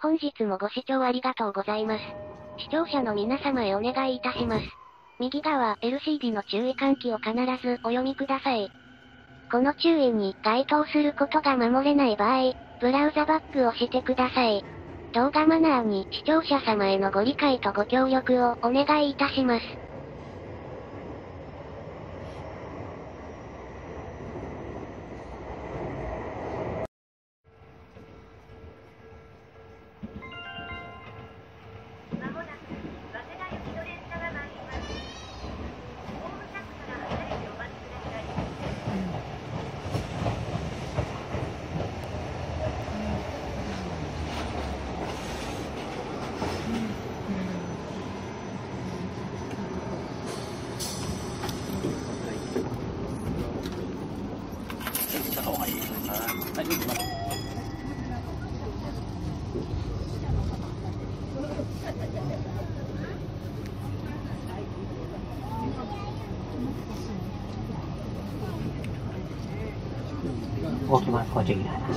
本日もご視聴ありがとうございます。視聴者の皆様へお願いいたします。右側 LCD の注意喚起を必ずお読みください。この注意に該当することが守れない場合、ブラウザバックをしてください。動画マナーに視聴者様へのご理解とご協力をお願いいたします。 動きます。ご注意ください。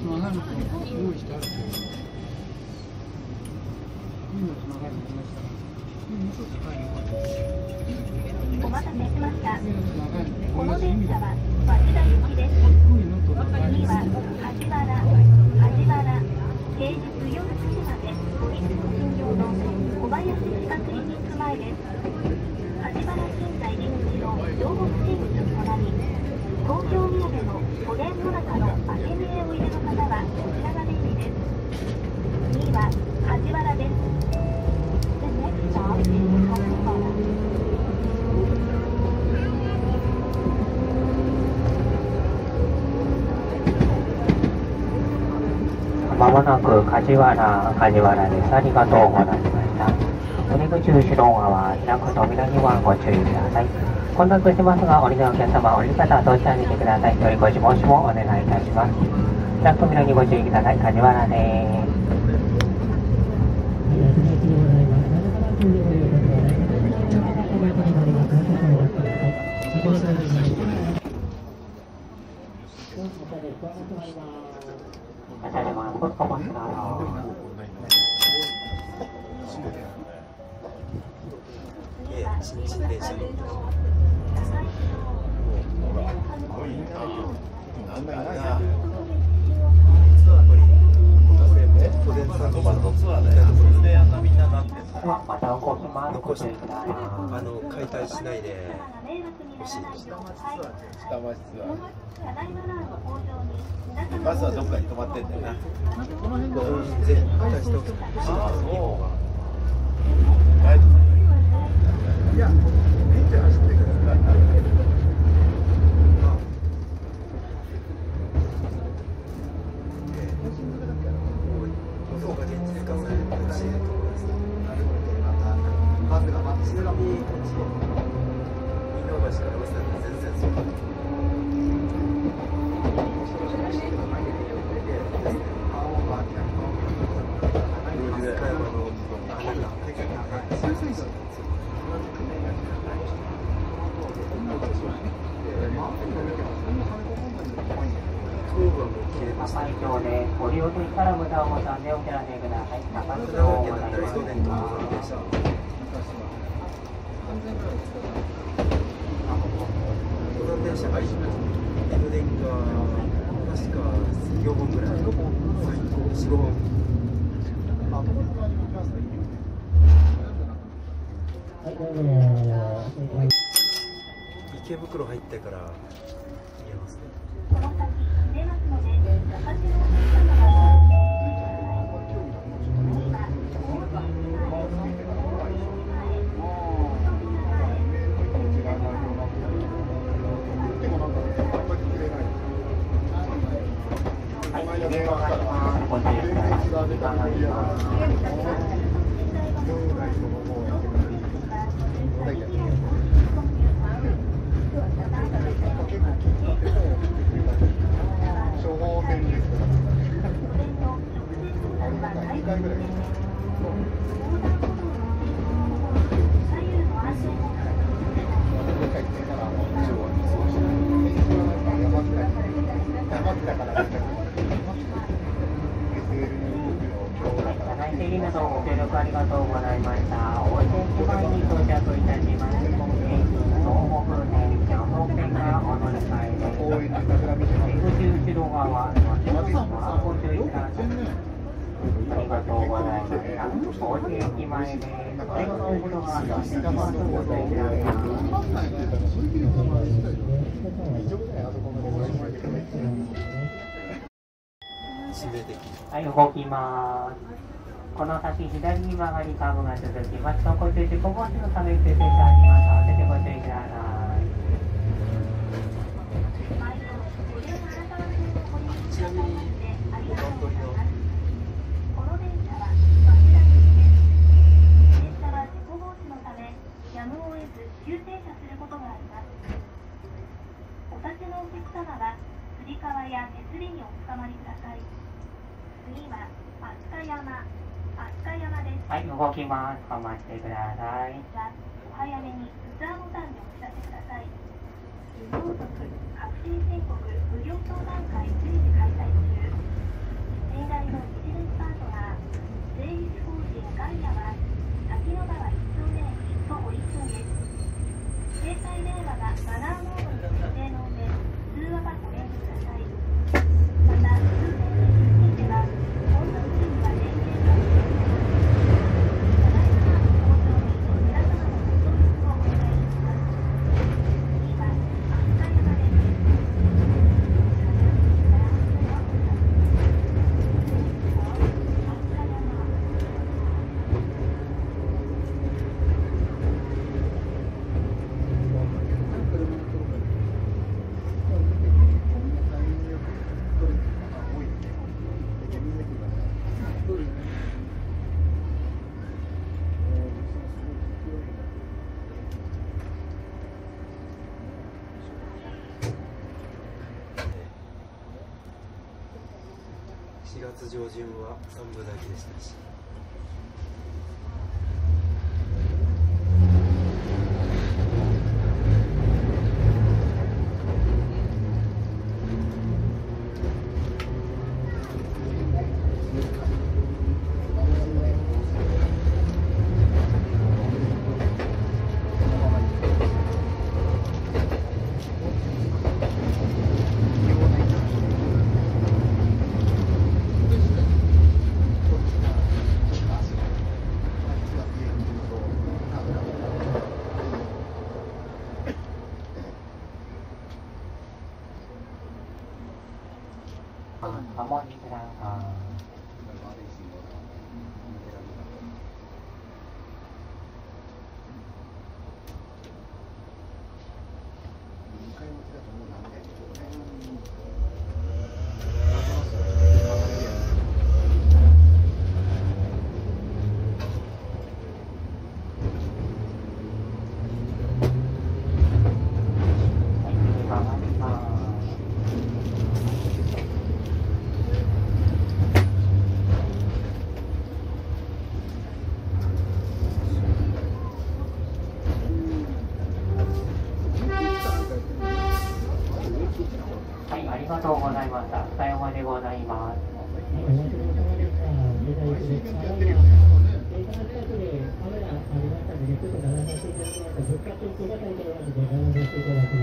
お待たせしました。この電車は町田行きです。次は梶原、平日夜9時までご一部診療の小林歯科クリニック前です。梶原新座入り口の両国進出となり、東京土産のおでんの中の明け見えを入れの方はこちらが便利です。次は梶原です。The next stop is 梶原。 まもなく梶原です。ありがとうございました。お出口後ろ側開く扉にはご注意ください。混雑しますが、降りのお客様、降り方は通してあげてください。よりご注文しもお願いいたします。開く扉にご注意ください。梶原です。また動きます。 残して解体しないでほしいです。 下町バスはどっかに止まってんだよな。 ぜひ解体してほしいです。 いや、ピッチ走ってくるから。 そうか、現実化されてほしいと思います。 バスが待ってるから。 ちなみにこっち飯野橋から早稲田全然そうだ。 高い橋でご利用としたら無駄を挟んでお知らせください。高い橋をございます。 登山電車が江ノ電が確か4本ぐらい、4、5本。池袋入ってから見えますね。 この先出ますので、お立ちのお客様はだから入りなどご協力ありがとうございました。大手駅前に到着いたします。東北線、山北線がお乗り換えです。出口後ろ側のご注意ください。ありがとうございました。大手駅前です。出口後ろ側のご注意ください。はい、動きます。この先左に曲がりカーブが続きます。走行中事故防止のため停止してあります。合わせてご注意ください。 ちなみにこの電車は町田行きです。電車は事故防止のためやむを得ず急停車することがあります。お立ちのお客様はつり革や手すりにおつかまりください。次は飛鳥山です。 はい、動きます。お待ちください。 お早めにスターボタンでお知らせください。無道徳確定申告無料相談会随時開催中。仙台のビジネスパートナー税理士法人ガイアは滝野川一丁目駅と折りそうです。携帯電話がマナーモードに設定の上通話はご遠慮ください。また通電については混雑時には電源が必要です。ただいまご搭乗に皆様のご協力をお願いします。次は飛鳥山です。 4月上旬は3分咲きでしたし。 お待ちください。ありがとうございました。さようでございます。 カメラありましたので、ちょっと並べていただきますと、物価と小型いところまで並べていただきます。